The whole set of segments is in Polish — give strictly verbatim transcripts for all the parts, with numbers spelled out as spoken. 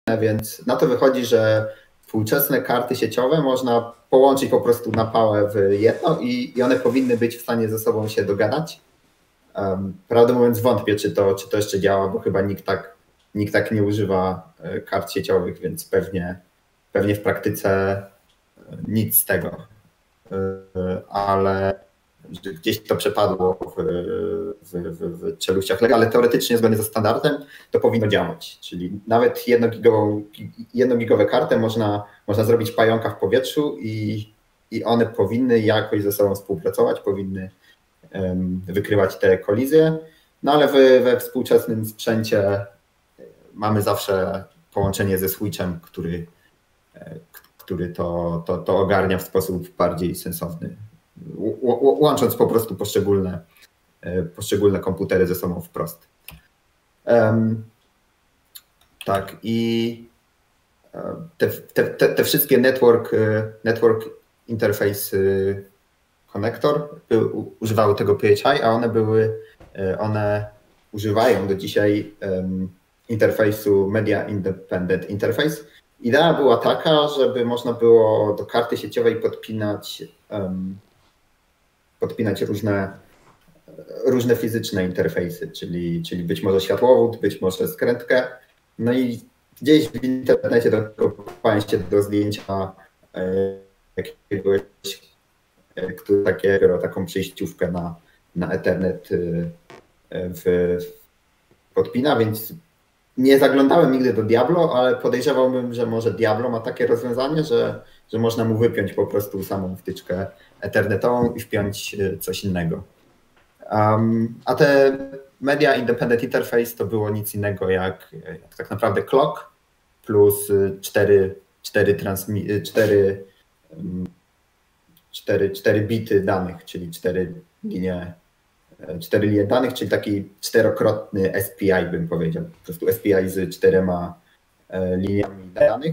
więc na to wychodzi, że współczesne karty sieciowe można połączyć po prostu na pałę w jedno i, i one powinny być w stanie ze sobą się dogadać. Um, prawdę mówiąc wątpię, czy to, czy to jeszcze działa, bo chyba nikt tak, nikt tak nie używa kart sieciowych, więc pewnie, pewnie w praktyce nic z tego. Ale gdzieś to przepadło w, w, w, w czeluściach, ale teoretycznie zgodnie ze standardem to powinno działać. Czyli nawet jednogigową, jednogigowe karty można, można zrobić pająka w powietrzu i, i one powinny jakoś ze sobą współpracować, powinny um, wykrywać te kolizje. No ale we, we współczesnym sprzęcie mamy zawsze połączenie ze switchem, który, który to, to, to ogarnia w sposób bardziej sensowny, łącząc po prostu poszczególne, poszczególne komputery ze sobą wprost. Um, tak i te, te, te, te wszystkie network, network interface connector używały tego P H I, a one były, one używają do dzisiaj um, interfejsu Media Independent Interface. Idea była taka, żeby można było do karty sieciowej podpinać um, podpinać różne, różne fizyczne interfejsy, czyli, czyli być może światłowód, być może skrętkę. No i gdzieś w internecie dokopałem się do zdjęcia jakiegoś, który takiego, taką przejściówkę na, na Ethernet w, podpina, więc nie zaglądałem nigdy do Diablo, ale podejrzewałbym, że może Diablo ma takie rozwiązanie, że, że można mu wypiąć po prostu samą wtyczkę ethernetową i wpiąć coś innego. Um, a te Media Independent Interface to było nic innego jak, jak tak naprawdę clock plus cztery, cztery, transmi- cztery, cztery, cztery bity danych, czyli cztery linie, cztery linie danych, czyli taki czterokrotny S P I bym powiedział. Po prostu S P I z czterema liniami danych,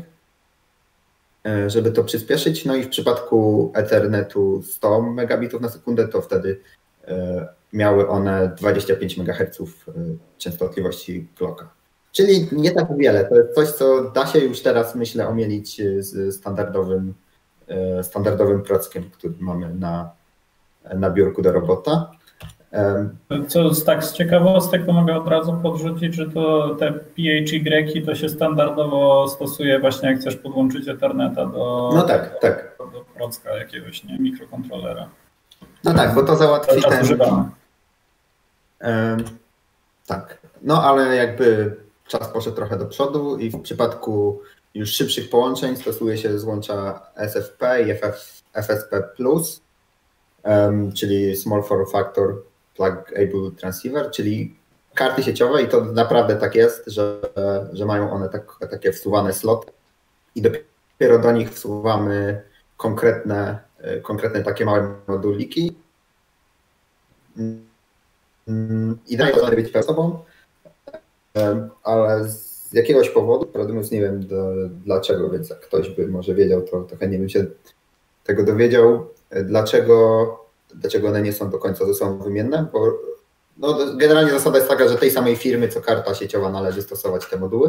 żeby to przyspieszyć. No i w przypadku Ethernetu sto megabitów na sekundę, to wtedy miały one dwadzieścia pięć megaherców częstotliwości clocka. Czyli nie tak wiele. To jest coś, co da się już teraz, myślę, omielić z standardowym, standardowym prockiem, który mamy na, na biurku do robota. Co z, tak z ciekawostek, to mogę od razu podrzucić, że to te P H Y to się standardowo stosuje właśnie jak chcesz podłączyć Etherneta do, no tak, tak. do, do procka jakiegoś, nie, mikrokontrolera. No tak, bo to załatwi to ten... używamy. Um, tak, no ale jakby czas poszedł trochę do przodu i w przypadku już szybszych połączeń stosuje się złącza S F P i F S P plus, um, czyli Small Form Factor Plug-able Transceiver, czyli karty sieciowe i to naprawdę tak jest, że, że mają one tak, takie wsuwane sloty i dopiero do nich wsuwamy konkretne, konkretne takie małe moduliki i dają one być przed sobą, ale z jakiegoś powodu, prawdę mówiąc nie wiem do, dlaczego, więc jak ktoś by może wiedział, to, to chętnie bym się tego dowiedział, dlaczego dlaczego one nie są do końca ze sobą wymienne, bo no, generalnie zasada jest taka, że tej samej firmy co karta sieciowa należy stosować te moduły.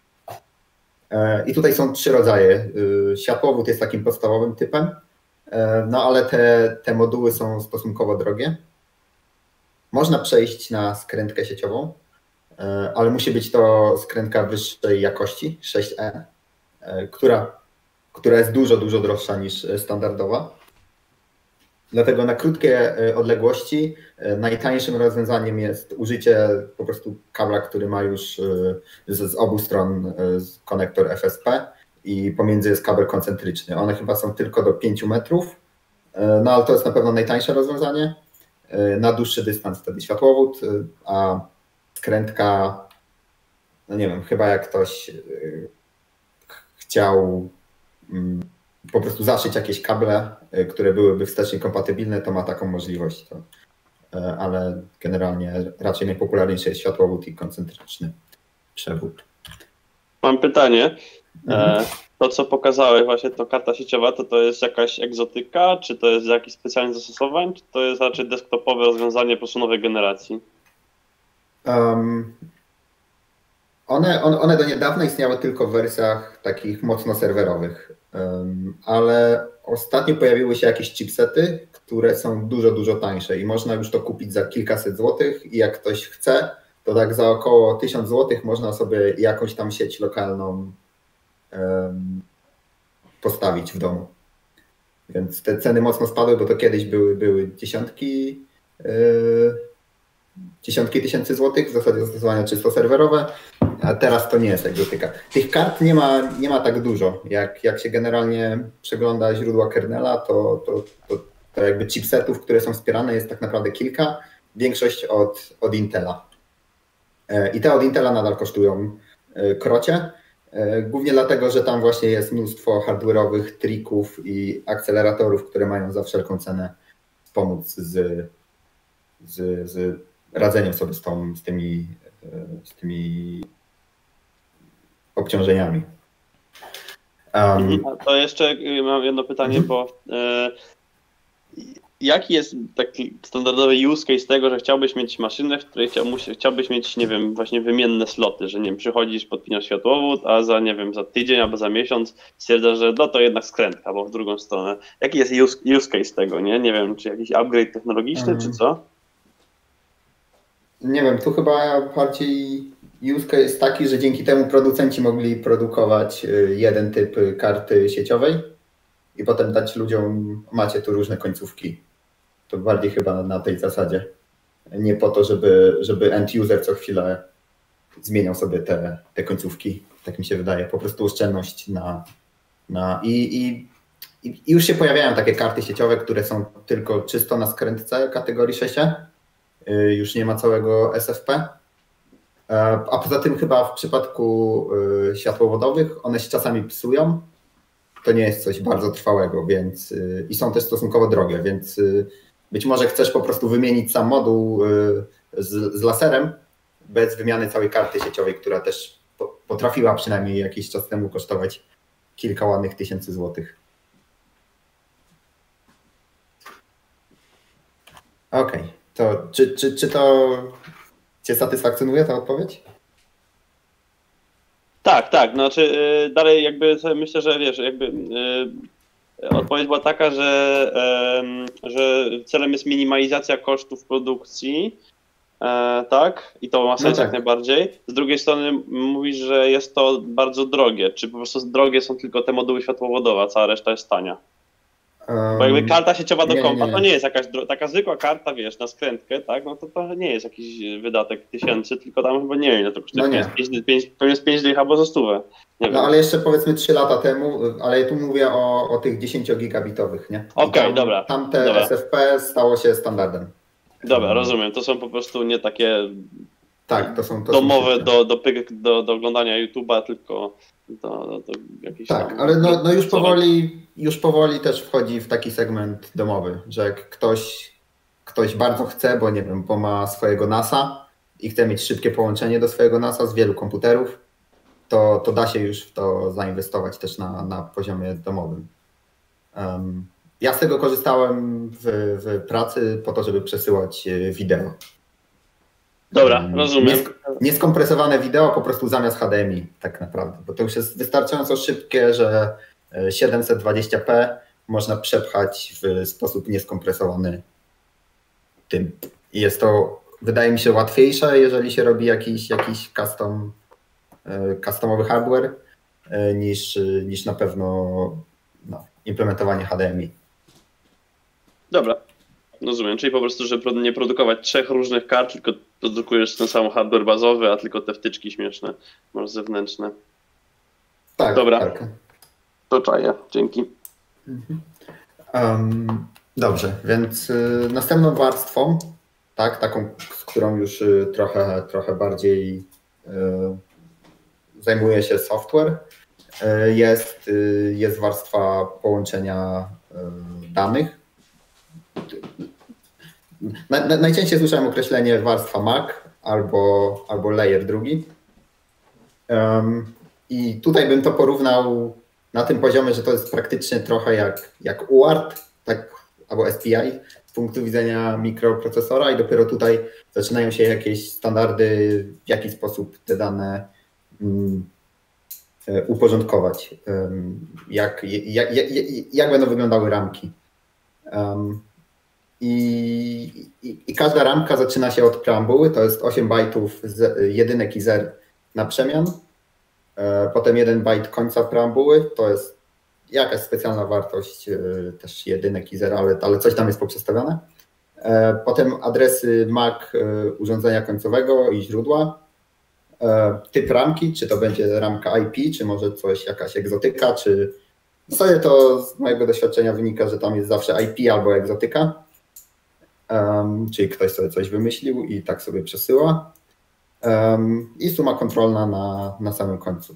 I tutaj są trzy rodzaje. Światłowód jest takim podstawowym typem, no ale te, te moduły są stosunkowo drogie. Można przejść na skrętkę sieciową, ale musi być to skrętka wyższej jakości, sześć E, która, która jest dużo, dużo droższa niż standardowa. Dlatego na krótkie odległości najtańszym rozwiązaniem jest użycie po prostu kabla, który ma już z, z obu stron konektor F S P i pomiędzy jest kabel koncentryczny. One chyba są tylko do pięciu metrów, no ale to jest na pewno najtańsze rozwiązanie. Na dłuższy dystans wtedy światłowód, a skrętka, no nie wiem, chyba jak ktoś chciał po prostu zaszyć jakieś kable, które byłyby wstecznie kompatybilne, to ma taką możliwość. To, ale generalnie raczej najpopularniejszy jest światłowód i koncentryczny przewód. Mam pytanie. Mhm. To, co pokazałeś, właśnie to karta sieciowa, to to jest jakaś egzotyka, czy to jest jakiś specjalny zastosowań, czy to jest raczej desktopowe rozwiązanie po prostu nowej generacji? Um, One, one, one do niedawna istniały tylko w wersjach takich mocno serwerowych, um, ale ostatnio pojawiły się jakieś chipsety, które są dużo, dużo tańsze i można już to kupić za kilkaset złotych i jak ktoś chce, to tak za około tysiąc złotych można sobie jakąś tam sieć lokalną um, postawić w domu. Więc te ceny mocno spadły, bo to kiedyś były, były dziesiątki, yy, dziesiątki tysięcy złotych, w zasadzie zastosowania czysto serwerowe, a teraz to nie jest egzotyka. Tych kart nie ma, nie ma tak dużo. Jak, jak się generalnie przegląda źródła kernela, to, to, to, to jakby chipsetów, które są wspierane, jest tak naprawdę kilka. Większość od, od Intela. I te od Intela nadal kosztują krocie. Głównie dlatego, że tam właśnie jest mnóstwo hardware'owych trików i akceleratorów, które mają za wszelką cenę pomóc z, z, z radzeniem sobie z, tą, z, tymi, z tymi obciążeniami. Um, A to jeszcze mam jedno pytanie, bo e, jaki jest taki standardowy use case tego, że chciałbyś mieć maszynę, w której chciał, chciałbyś mieć, nie wiem, właśnie wymienne sloty, że nie wiem, przychodzisz, podpinasz światłowód, a za, nie wiem, za tydzień albo za miesiąc stwierdzasz, że no to jednak skrętka, bo w drugą stronę. Jaki jest use, use case tego, nie? Nie wiem, czy jakiś upgrade technologiczny, mm. czy co? Nie wiem, tu chyba bardziej use case jest taki, że dzięki temu producenci mogli produkować jeden typ karty sieciowej i potem dać ludziom, macie tu różne końcówki. To bardziej chyba na tej zasadzie. Nie po to, żeby, żeby end user co chwilę zmieniał sobie te, te końcówki. Tak mi się wydaje. Po prostu oszczędność na... na i, i, i już się pojawiają takie karty sieciowe, które są tylko czysto na skrętce kategorii sześć E. Już nie ma całego S F P. A poza tym chyba w przypadku światłowodowych one się czasami psują. To nie jest coś bardzo trwałego, więc i są też stosunkowo drogie, więc być może chcesz po prostu wymienić sam moduł z, z laserem bez wymiany całej karty sieciowej, która też potrafiła przynajmniej jakiś czas temu kosztować kilka ładnych tysięcy złotych. Okej, okay. To czy, czy, czy to Cię satysfakcjonuje ta odpowiedź? Tak, tak, znaczy yy, dalej jakby myślę, że wiesz, jakby yy, odpowiedź była taka, że, yy, że celem jest minimalizacja kosztów produkcji, yy, tak, i to ma sens no tak. jak najbardziej. Z drugiej strony mówisz, że jest to bardzo drogie, czy po prostu drogie są tylko te moduły światłowodowe, a cała reszta jest tania? Um, Bo jakby karta sieciowa do kompa to nie jest jakaś taka zwykła karta, wiesz, na skrętkę, tak? No to to nie jest jakiś wydatek tysięcy, tylko tam chyba nie wiem, ile to kosztuje. No to jest pięć dych albo za stówę. Nie no wiem. Ale jeszcze powiedzmy trzy lata temu, ale ja tu mówię o, o tych dziesięciogigabitowych, nie? Okej, okay, dobra. Tam te dobra. S F P stało się standardem. Dobra, rozumiem. To są po prostu nie takie tak, to są, to domowe są do, do, do, do oglądania YouTube'a, tylko do, do, do jakiejś tak, tam... ale no, no już powoli już powoli też wchodzi w taki segment domowy, że jak ktoś, ktoś bardzo chce, bo nie wiem, bo ma swojego nasa i chce mieć szybkie połączenie do swojego nasa z wielu komputerów, to, to da się już w to zainwestować też na, na poziomie domowym. Um, ja z tego korzystałem w, w pracy po to, żeby przesyłać wideo. Dobra, rozumiem. Niesk nieskompresowane wideo po prostu zamiast H D M I tak naprawdę, bo to już jest wystarczająco szybkie, że siedemset dwadzieścia p można przepchać w sposób nieskompresowany tym. I jest to, wydaje mi się, łatwiejsze, jeżeli się robi jakiś, jakiś custom, customowy hardware, niż, niż na pewno no, implementowanie H D M I. Dobra, rozumiem. Czyli po prostu, żeby nie produkować trzech różnych kart, tylko produkujesz ten sam hardware bazowy, a tylko te wtyczki śmieszne, masz zewnętrzne. Tak, dobra. Tak. To czaję, dzięki. Um, dobrze, więc y, następną warstwą, tak, taką, z którą już y, trochę, trochę bardziej y, zajmuje się software, y, jest, y, jest warstwa połączenia y, danych. Na, na, najczęściej słyszałem określenie warstwa M A C albo, albo layer drugi. Um, I tutaj bym to porównał na tym poziomie, że to jest praktycznie trochę jak, jak U A R T, tak, albo S P I z punktu widzenia mikroprocesora i dopiero tutaj zaczynają się jakieś standardy, w jaki sposób te dane uporządkować, jak, jak, jak, jak będą wyglądały ramki. I, i, I każda ramka zaczyna się od preambuły, to jest osiem bajtów z, jedynek i zer na przemian, potem jeden bajt końca preambuły, to jest jakaś specjalna wartość, też jedynek i zer, ale, ale coś tam jest poprzestawione. Potem adresy M A C urządzenia końcowego i źródła, typ ramki, czy to będzie ramka I P, czy może coś, jakaś egzotyka, czy w zasadzie to z mojego doświadczenia wynika, że tam jest zawsze I P albo egzotyka, um, czyli ktoś sobie coś wymyślił i tak sobie przesyła, um, i suma kontrolna na, na samym końcu.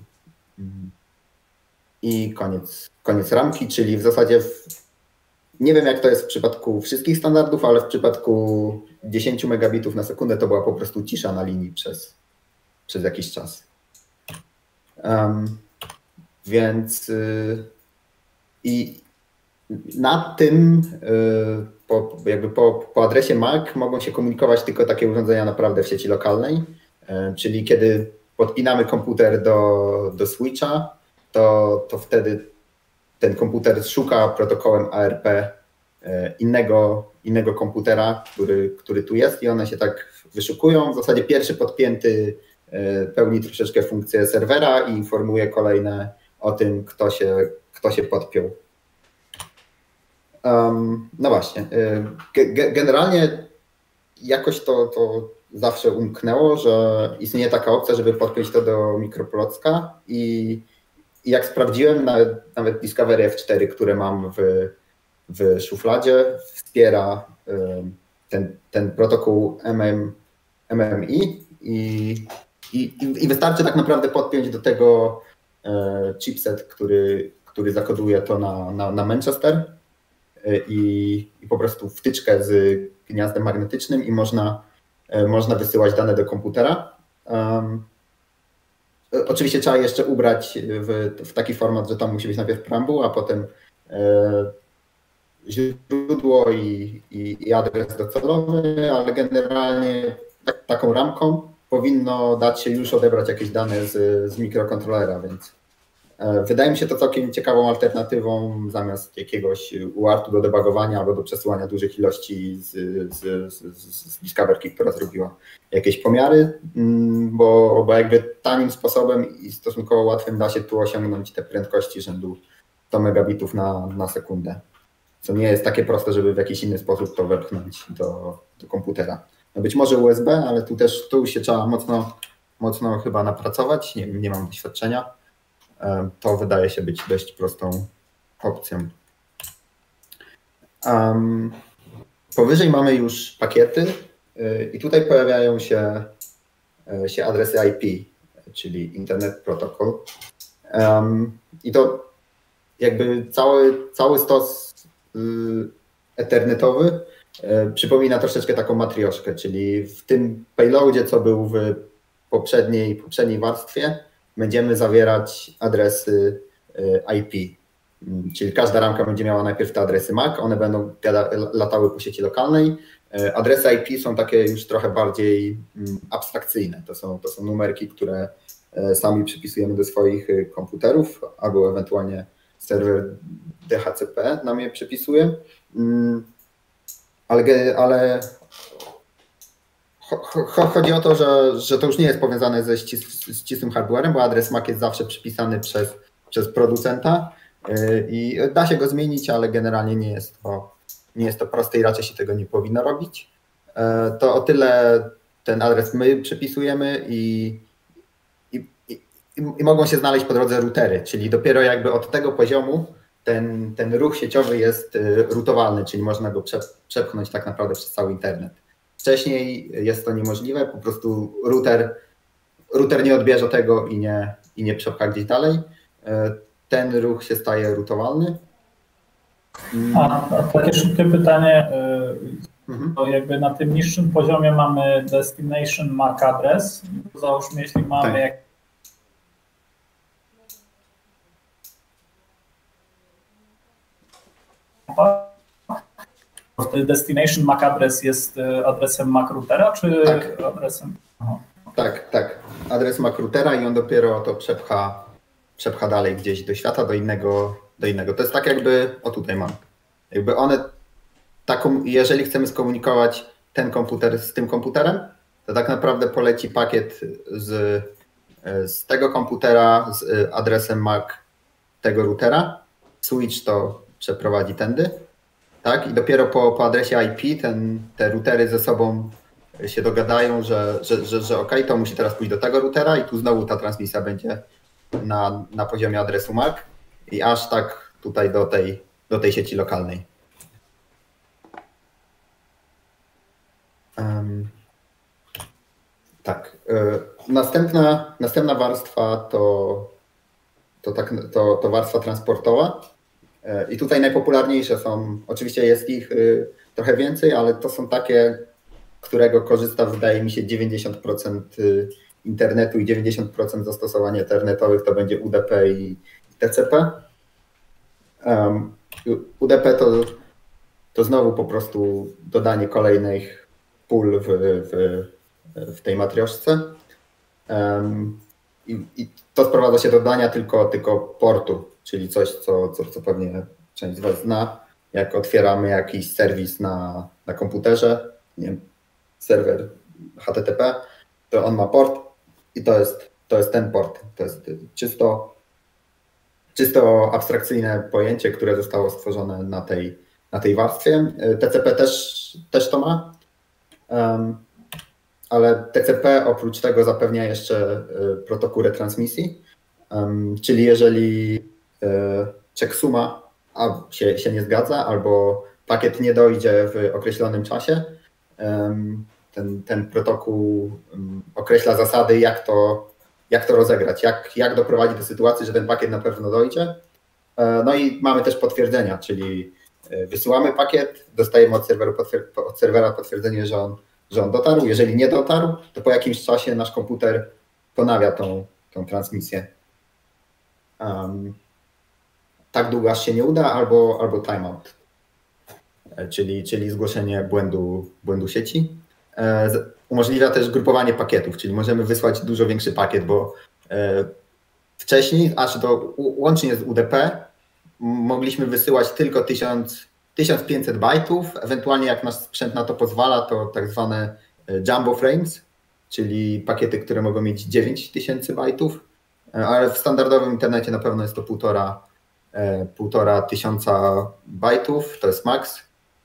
I koniec, koniec ramki, czyli w zasadzie w, nie wiem jak to jest w przypadku wszystkich standardów, ale w przypadku dziesięć megabitów na sekundę to była po prostu cisza na linii przez, przez jakiś czas. Um, więc yy, i na tym yy, po, jakby po, po adresie M A C mogą się komunikować tylko takie urządzenia naprawdę w sieci lokalnej, yy, czyli kiedy podpinamy komputer do, do switcha, to, to wtedy ten komputer szuka protokołem A R P innego, innego komputera, który, który tu jest i one się tak wyszukują. W zasadzie pierwszy podpięty pełni troszeczkę funkcję serwera i informuje kolejne o tym, kto się, kto się podpiął. Um, no właśnie. Generalnie jakoś to, to zawsze umknęło, że istnieje taka opcja, żeby podpiąć to do mikroplocka i I jak sprawdziłem, nawet, nawet Discovery F cztery, które mam w, w szufladzie, wspiera ten, ten protokół M M I i, i, i wystarczy tak naprawdę podpiąć do tego chipset, który, który zakoduje to na, na, na Manchester i, i po prostu wtyczkę z gniazdem magnetycznym i można, można wysyłać dane do komputera. Um, Oczywiście trzeba jeszcze ubrać w, w taki format, że tam musi być najpierw preambuła, a potem e, źródło i, i, i adres docelowy, ale generalnie tak, taką ramką powinno dać się już odebrać jakieś dane z, z mikrokontrolera, więc e, wydaje mi się to całkiem ciekawą alternatywą zamiast jakiegoś U A R T-u do debugowania albo do przesyłania dużych ilości z, z, z, z Discovery, która zrobiła jakieś pomiary, bo, bo jakby tanim sposobem i stosunkowo łatwym da się tu osiągnąć te prędkości rzędu sto megabitów na, na sekundę, co nie jest takie proste, żeby w jakiś inny sposób to wepchnąć do, do komputera. No być może U S B, ale tu też tu się trzeba mocno, mocno chyba napracować, nie, nie mam doświadczenia. To wydaje się być dość prostą opcją. Um, powyżej mamy już pakiety i tutaj pojawiają się, się adresy I P, czyli Internet Protocol. Um, I to jakby cały, cały stos y, ethernetowy y, przypomina troszeczkę taką matrioszkę, czyli w tym payloadzie, co był w poprzedniej, poprzedniej warstwie, będziemy zawierać adresy y, I P. Czyli każda ramka będzie miała najpierw te adresy M A C, one będą latały po sieci lokalnej. Adresy I P są takie już trochę bardziej abstrakcyjne. To są, to są numerki, które sami przypisujemy do swoich komputerów, albo ewentualnie serwer D H C P nam je przypisuje. Ale, ale chodzi o to, że, że to już nie jest powiązane ze ścis, ścisłym hardwarem, bo adres M A C jest zawsze przypisany przez, przez producenta i da się go zmienić, ale generalnie nie jest to, nie jest to proste i raczej się tego nie powinno robić. To o tyle ten adres my przypisujemy i, i, i, i mogą się znaleźć po drodze routery, czyli dopiero jakby od tego poziomu ten, ten ruch sieciowy jest routowalny, czyli można go przepchnąć tak naprawdę przez cały internet. Wcześniej jest to niemożliwe, po prostu router, router nie odbierze tego i nie, i nie przepcha gdzieś dalej. Ten ruch się staje routowalny. A, a takie szybkie pytanie, mhm. To jakby na tym niższym poziomie mamy destination M A C address, załóżmy jeśli mamy tak. jak... Destination M A C address jest adresem M A C routera, czy tak. adresem... Aha. Tak, tak. adres M A C routera i on dopiero to przepcha, przepcha dalej gdzieś do świata, do innego, do innego. To jest tak jakby, o tutaj mam, jakby one, taką, jeżeli chcemy skomunikować ten komputer z tym komputerem, to tak naprawdę poleci pakiet z, z tego komputera z adresem M A C tego routera, switch to przeprowadzi tędy, tak? I dopiero po, po adresie I P ten, te routery ze sobą się dogadają, że, że, że, że ok, to musi teraz pójść do tego routera i tu znowu ta transmisja będzie na, na poziomie adresu M A C i aż tak tutaj do tej, do tej sieci lokalnej. Um, tak. Następna, następna warstwa to, to, tak, to, to warstwa transportowa. I tutaj najpopularniejsze są, oczywiście jest ich trochę więcej, ale to są takie, którego korzysta, wydaje mi się, dziewięćdziesiąt procent internetu i dziewięćdziesiąt procent zastosowań internetowych to będzie U D P i T C P. Um, U D P to, to znowu po prostu dodanie kolejnych pól w, w, w tej matrioszce. Um, i, I to sprowadza się do dodania tylko, tylko portu, czyli coś, co, co, co pewnie część z Was zna. Jak otwieramy jakiś serwis na, na komputerze, nie wiem, serwer H T T P, to on ma port i to jest, to jest ten port. To jest czysto, czysto abstrakcyjne pojęcie, które zostało stworzone na tej, na tej warstwie. T C P też, też to ma, um, ale T C P oprócz tego zapewnia jeszcze protokół retransmisji, um, czyli jeżeli checksuma a się, się nie zgadza albo pakiet nie dojdzie w określonym czasie, ten, ten protokół określa zasady, jak to, jak to rozegrać, jak, jak doprowadzić do sytuacji, że ten pakiet na pewno dojdzie. No i mamy też potwierdzenia, czyli wysyłamy pakiet, dostajemy od, serweru potwier- od serwera potwierdzenie, że on, że on dotarł. Jeżeli nie dotarł, to po jakimś czasie nasz komputer ponawia tą, tą transmisję. Um, tak długo, aż się nie uda, albo, albo timeout, czyli, czyli zgłoszenie błędu, błędu sieci. Umożliwia też grupowanie pakietów, czyli możemy wysłać dużo większy pakiet, bo wcześniej, aż do łącznie z U D P, mogliśmy wysyłać tylko tysiąc, tysiąc pięćset bajtów, ewentualnie jak nasz sprzęt na to pozwala, to tak zwane jumbo frames, czyli pakiety, które mogą mieć dziewięć tysięcy bajtów, ale w standardowym internecie na pewno jest to półtora, półtora tysiąca bajtów, to jest max.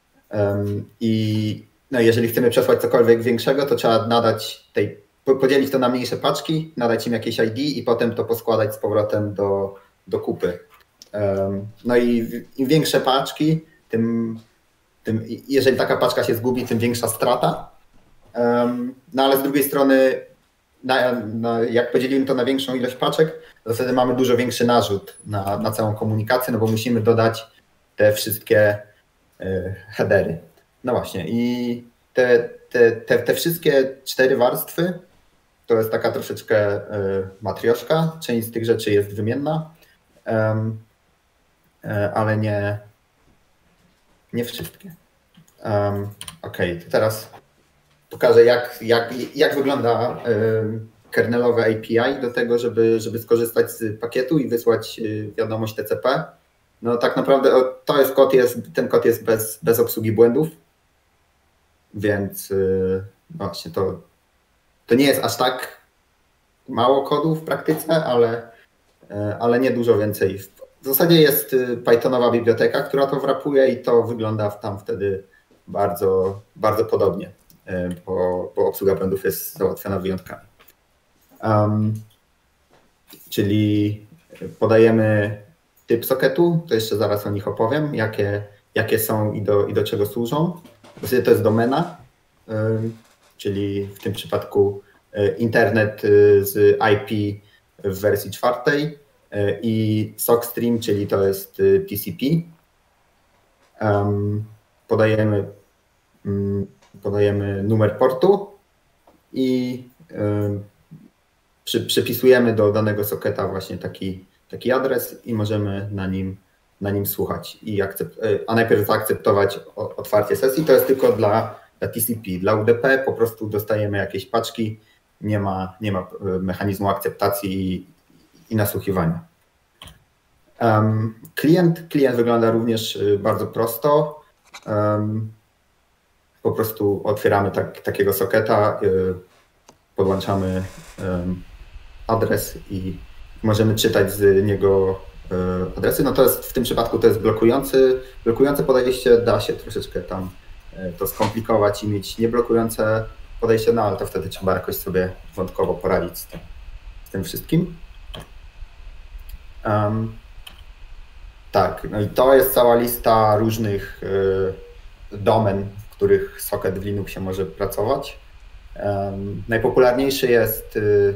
I no, jeżeli chcemy przesłać cokolwiek większego, to trzeba nadać tej, podzielić to na mniejsze paczki, nadać im jakieś I D i potem to poskładać z powrotem do, do kupy. No i im większe paczki, tym, tym jeżeli taka paczka się zgubi, tym większa strata. No ale z drugiej strony, na, na, jak podzielimy to na większą ilość paczek, to wtedy mamy dużo większy narzut na, na całą komunikację, no bo musimy dodać te wszystkie headery. No właśnie i te, te, te, te wszystkie cztery warstwy to jest taka troszeczkę matrioszka. Część z tych rzeczy jest wymienna, ale nie, nie wszystkie. Ok, to teraz pokażę, jak, jak, jak wygląda kernelowe A P I do tego, żeby, żeby skorzystać z pakietu i wysłać wiadomość T C P. No tak naprawdę to jest kod, jest, ten kod jest bez, bez obsługi błędów, więc no właśnie to, to nie jest aż tak mało kodu w praktyce, ale, ale nie dużo więcej. W zasadzie jest Pythonowa biblioteka, która to wrapuje i to wygląda tam wtedy bardzo, bardzo podobnie, bo, bo obsługa błędów jest załatwiona wyjątkami. Um, czyli podajemy typ socketu, to jeszcze zaraz o nich opowiem, jakie, jakie są i do, i do czego służą. To jest domena, czyli w tym przypadku internet z I P w wersji czwartej i sockstream, czyli to jest T C P. Podajemy, podajemy numer portu i przy, przypisujemy do danego socketa właśnie taki, taki adres i możemy na nim, na nim słuchać. I akcept, a najpierw zaakceptować otwarcie sesji. To jest tylko dla, dla T C P. Dla U D P po prostu dostajemy jakieś paczki nie ma, nie ma mechanizmu akceptacji i, i nasłuchiwania. Um, klient, klient wygląda również bardzo prosto. Um, po prostu otwieramy tak, takiego soketa, y, podłączamy y, adres i możemy czytać z niego y, adresy. No to jest, w tym przypadku to jest blokujący, blokujące podejście, da się troszeczkę tam y, to skomplikować i mieć nieblokujące podejście, no ale to wtedy trzeba jakoś sobie wątkowo poradzić z tym, z tym wszystkim. Um, tak, no i to jest cała lista różnych y, domen, w których socket w Linuxie może pracować. Um, najpopularniejszy jest y,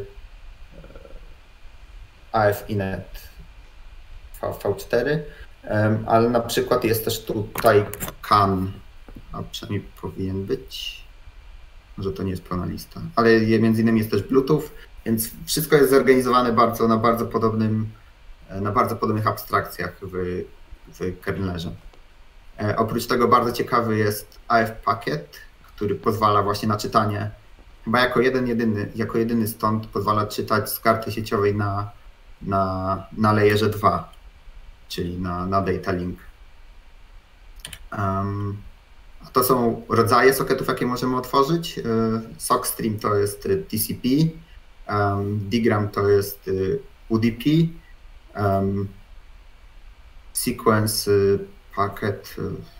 A F Inet V cztery, um, ale na przykład jest też tutaj C A N, a przynajmniej powinien być, może to nie jest pełna lista, ale między innymi jest też Bluetooth, więc wszystko jest zorganizowane bardzo na bardzo podobnym, na bardzo podobnych abstrakcjach w, w kernelze. E, oprócz tego bardzo ciekawy jest A F Packet, który pozwala właśnie na czytanie, chyba jako jeden jedyny, jako jedyny stąd pozwala czytać z karty sieciowej na, na, na layerze dwa, czyli na, na data link. Um, a to są rodzaje socketów, jakie możemy otworzyć. SockStream to jest T C P, um, Digram to jest U D P, um, Sequence Packet,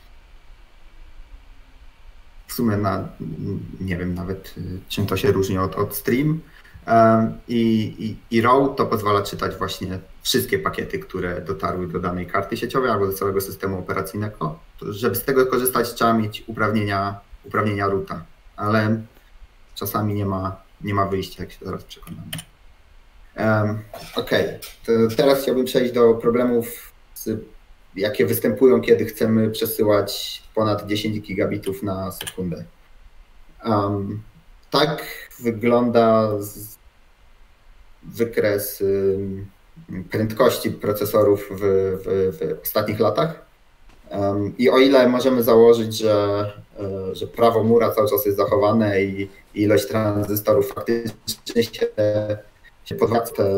w sumie na, nie wiem nawet czym to się różni od, od Stream. Um, i, i, I Row to pozwala czytać właśnie wszystkie pakiety, które dotarły do danej karty sieciowej albo do całego systemu operacyjnego. Żeby z tego korzystać, trzeba mieć uprawnienia, uprawnienia roota, ale czasami nie ma, nie ma wyjścia, jak się zaraz przekonamy. Um, Okej, okay. Teraz chciałbym przejść do problemów, z, jakie występują, kiedy chcemy przesyłać ponad dziesięć gigabitów na sekundę. Um, tak wygląda z, wykres y, prędkości procesorów w, w, w ostatnich latach. Um, I o ile możemy założyć, że, y, że prawo Moore'a cały czas jest zachowane i, i ilość tranzystorów faktycznie się, się podwaja te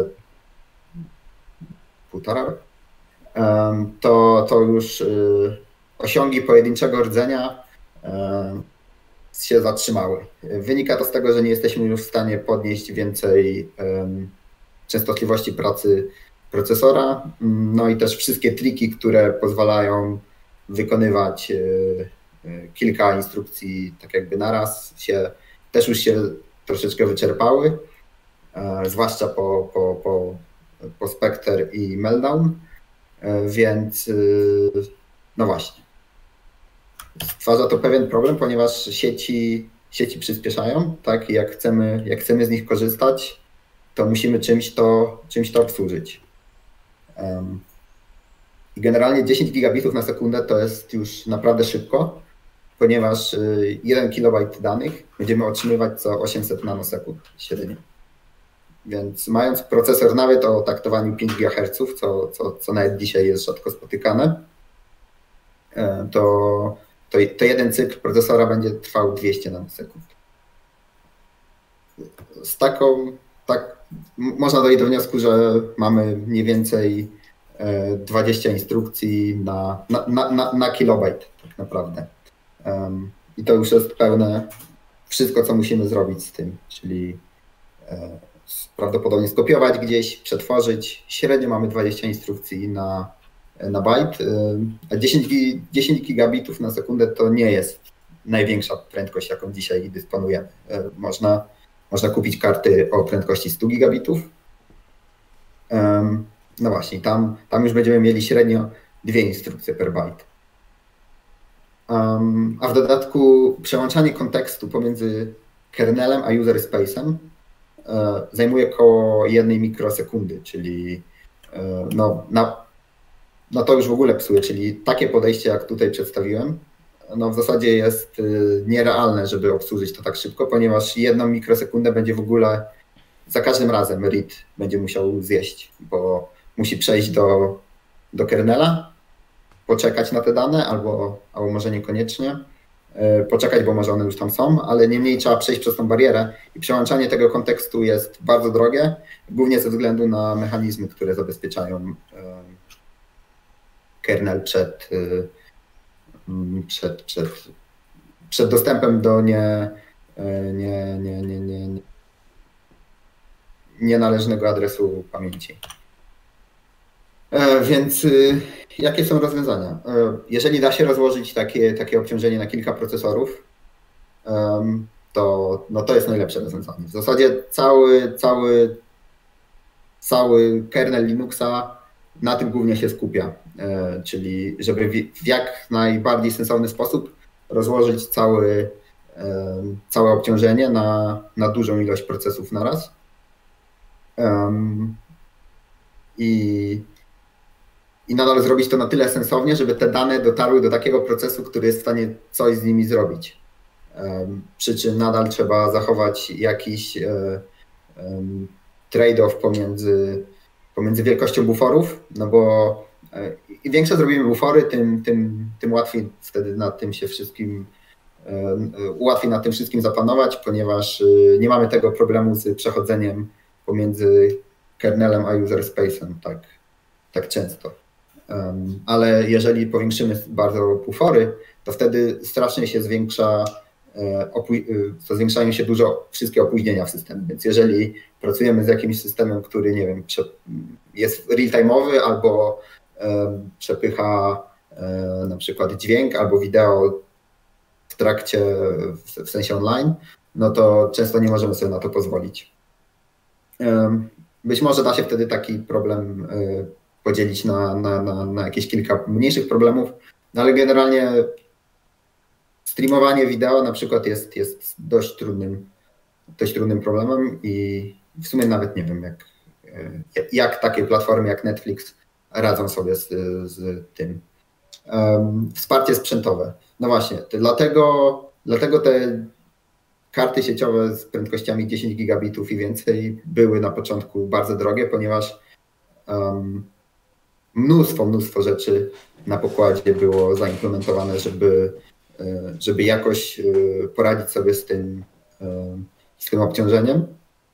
półtora, um, to, to już y, osiągi pojedynczego rdzenia y, się zatrzymały. Wynika to z tego, że nie jesteśmy już w stanie podnieść więcej um, częstotliwości pracy procesora, no i też wszystkie triki, które pozwalają wykonywać y, y, kilka instrukcji tak jakby naraz, się, też już się troszeczkę wyczerpały, y, zwłaszcza po, po, po, po Spectre i Meltdown, y, więc y, no właśnie. Stwarza to pewien problem, ponieważ sieci, sieci przyspieszają, tak? I jak chcemy, jak chcemy z nich korzystać, to musimy czymś to, czymś to obsłużyć. Um, I generalnie dziesięć gigabitów na sekundę to jest już naprawdę szybko, ponieważ jeden kilobajt danych będziemy otrzymywać co osiemset nanosekund średnio. Więc mając procesor nawet o taktowaniu pięć gigaherców, co, co, co nawet dzisiaj jest rzadko spotykane, to To, to jeden cykl procesora będzie trwał dwieście nanosekund. Z taką, tak, można dojść do wniosku, że mamy mniej więcej dwadzieścia instrukcji na, na, na, na, na kilobajt tak naprawdę. Um, I to już jest pełne wszystko, co musimy zrobić z tym, czyli e, prawdopodobnie skopiować gdzieś, przetworzyć. Średnio mamy dwadzieścia instrukcji na na bajt, a dziesięć gigabitów na sekundę to nie jest największa prędkość, jaką dzisiaj dysponujemy. Można, można kupić karty o prędkości sto gigabitów. No właśnie, tam, tam już będziemy mieli średnio dwie instrukcje per bajt. A w dodatku przełączanie kontekstu pomiędzy kernelem a user space'em zajmuje około jednej mikrosekundy, czyli no, na no to już w ogóle psuje, czyli takie podejście, jak tutaj przedstawiłem, no w zasadzie jest nierealne, żeby obsłużyć to tak szybko, ponieważ jedną mikrosekundę będzie w ogóle, za każdym razem read będzie musiał zjeść, bo musi przejść do, do kernela, poczekać na te dane, albo, albo może niekoniecznie, poczekać, bo może one już tam są, ale niemniej trzeba przejść przez tą barierę i przełączanie tego kontekstu jest bardzo drogie, głównie ze względu na mechanizmy, które zabezpieczają kernel przed, przed, przed, przed dostępem do nie, nie, nie, nie, nie, nie, nienależnego adresu pamięci. Więc jakie są rozwiązania? Jeżeli da się rozłożyć takie, takie obciążenie na kilka procesorów, to, no to jest najlepsze rozwiązanie. W zasadzie cały, cały, cały kernel Linuxa na tym głównie się skupia, czyli żeby w jak najbardziej sensowny sposób rozłożyć cały, całe obciążenie na, na dużą ilość procesów naraz. I I nadal zrobić to na tyle sensownie, żeby te dane dotarły do takiego procesu, który jest w stanie coś z nimi zrobić. Przy czym nadal trzeba zachować jakiś trade-off pomiędzy, pomiędzy wielkością buforów, no bo im większe zrobimy bufory, tym, tym, tym łatwiej wtedy nad tym się wszystkim, łatwiej nad tym wszystkim zapanować, ponieważ nie mamy tego problemu z przechodzeniem pomiędzy kernelem a user space'em tak, tak często. Um, ale jeżeli powiększymy bardzo bufory, to wtedy strasznie się zwiększa, e, to zwiększają się dużo wszystkie opóźnienia w systemie. Więc jeżeli pracujemy z jakimś systemem, który nie wiem, jest real-time'owy albo e, przepycha e, na przykład dźwięk albo wideo w trakcie, w, w sensie online, no to często nie możemy sobie na to pozwolić. E, być może da się wtedy taki problem e, podzielić na, na, na, na jakieś kilka mniejszych problemów, no ale generalnie streamowanie wideo na przykład jest, jest dość trudnym, dość trudnym problemem i w sumie nawet nie wiem, jak, jak takie platformy jak Netflix radzą sobie z, z tym. Um, wsparcie sprzętowe. No właśnie, dlatego, dlatego te karty sieciowe z prędkościami dziesięć gigabitów i więcej były na początku bardzo drogie, ponieważ um, mnóstwo, mnóstwo rzeczy na pokładzie było zaimplementowane, żeby, żeby jakoś poradzić sobie z tym, z tym obciążeniem.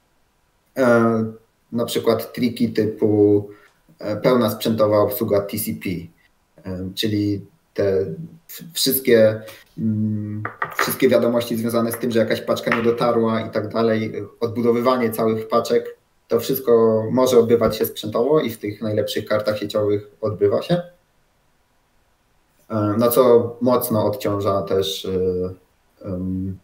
Na przykład triki typu pełna sprzętowa obsługa T C P, czyli te wszystkie, wszystkie wiadomości związane z tym, że jakaś paczka nie dotarła i tak dalej, odbudowywanie całych paczek. To wszystko może odbywać się sprzętowo i w tych najlepszych kartach sieciowych odbywa się. No co mocno odciąża też um,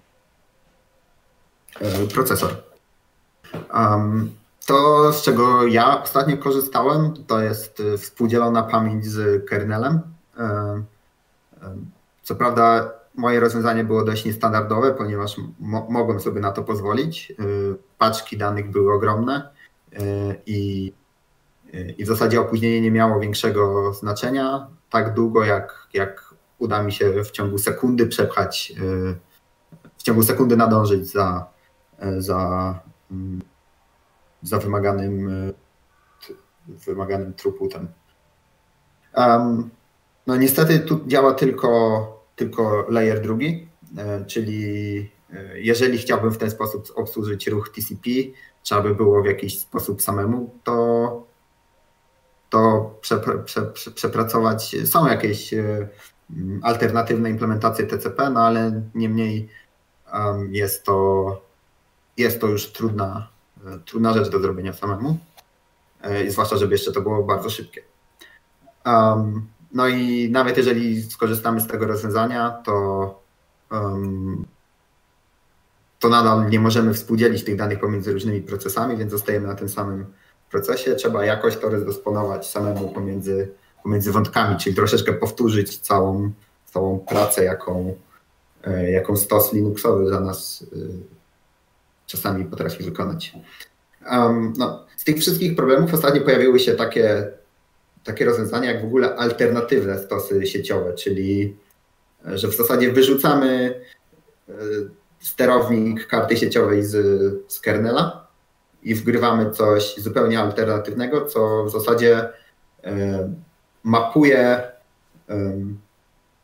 procesor. Um, to, z czego ja ostatnio korzystałem, to jest współdzielona pamięć z kernelem. Um, co prawda moje rozwiązanie było dość niestandardowe, ponieważ mo mogłem sobie na to pozwolić. Paczki danych były ogromne i, i w zasadzie opóźnienie nie miało większego znaczenia. Tak długo, jak, jak uda mi się w ciągu sekundy przepchać, w ciągu sekundy nadążyć za, za, za wymaganym, wymaganym throughputem. Um, no niestety tu działa tylko tylko layer drugi, czyli jeżeli chciałbym w ten sposób obsłużyć ruch T C P, trzeba by było w jakiś sposób samemu to, to prze, prze, prze, przepracować. Są jakieś alternatywne implementacje T C P, no ale niemniej jest to, jest to już trudna, trudna rzecz do zrobienia samemu, i zwłaszcza, żeby jeszcze to było bardzo szybkie. Um, No i nawet jeżeli skorzystamy z tego rozwiązania, to, um, to nadal nie możemy współdzielić tych danych pomiędzy różnymi procesami, więc zostajemy na tym samym procesie. Trzeba jakoś to rozdysponować samemu pomiędzy, pomiędzy wątkami, czyli troszeczkę powtórzyć całą, całą pracę, jaką, jaką stos Linuxowy za nas czasami potrafi wykonać. Um, no, z tych wszystkich problemów ostatnio pojawiły się takie takie rozwiązania jak w ogóle alternatywne stosy sieciowe, czyli że w zasadzie wyrzucamy sterownik karty sieciowej z, z kernela i wgrywamy coś zupełnie alternatywnego, co w zasadzie mapuje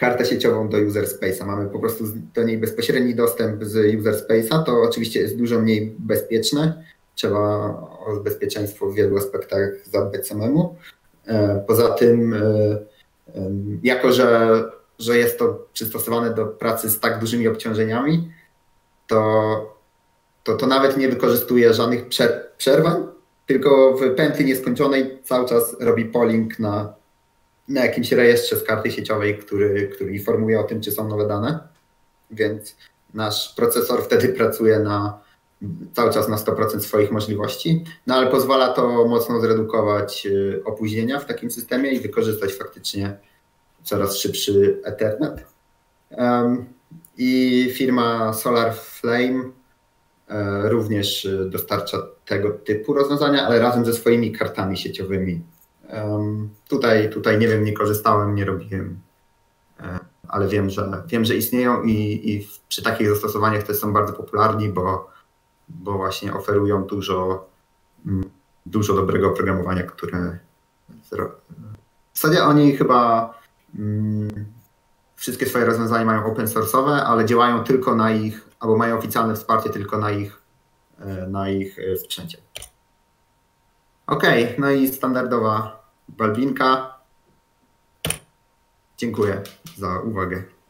kartę sieciową do user space'a. Mamy po prostu do niej bezpośredni dostęp z user space'a. To oczywiście jest dużo mniej bezpieczne. Trzeba o bezpieczeństwo w wielu aspektach zadbać samemu. Poza tym, jako że, że jest to przystosowane do pracy z tak dużymi obciążeniami, to, to, to nawet nie wykorzystuje żadnych przerwań, tylko w pętli nieskończonej cały czas robi polling na, na jakimś rejestrze z karty sieciowej, który, który informuje o tym, czy są nowe dane. Więc nasz procesor wtedy pracuje na cały czas na sto procent swoich możliwości, no ale pozwala to mocno zredukować opóźnienia w takim systemie i wykorzystać faktycznie coraz szybszy Ethernet. I firma SolarFlame również dostarcza tego typu rozwiązania, ale razem ze swoimi kartami sieciowymi. Tutaj, tutaj nie wiem, nie korzystałem, nie robiłem, ale wiem, że, wiem, że istnieją i, i przy takich zastosowaniach też są bardzo popularni, bo, bo właśnie oferują dużo, dużo dobrego oprogramowania, które w zasadzie oni chyba wszystkie swoje rozwiązania mają open source'owe, ale działają tylko na ich, albo mają oficjalne wsparcie tylko na ich, na ich sprzęcie. OK, no i standardowa balbinka. Dziękuję za uwagę.